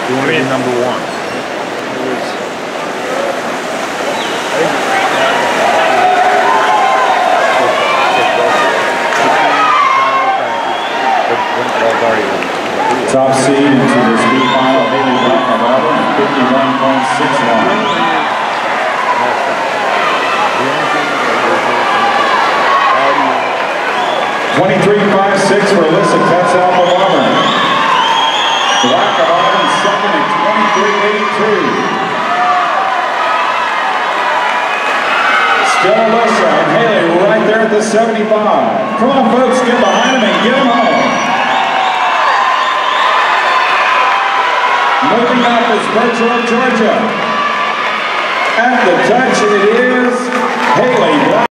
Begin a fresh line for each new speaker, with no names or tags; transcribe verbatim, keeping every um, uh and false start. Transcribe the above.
You want to be number one.
Top seed into the speed final, Haley Black of Auburn, fifty-one point six one. twenty-three five six for Alyssa Tetzell of Auburn. Black of Auburn second at twenty-three eighty-two. Still Alyssa and Haley right there at the seventy-five. Come on folks, get behind them and get them home. Moving up is Virtual Georgia. At the touch it is Haley Black.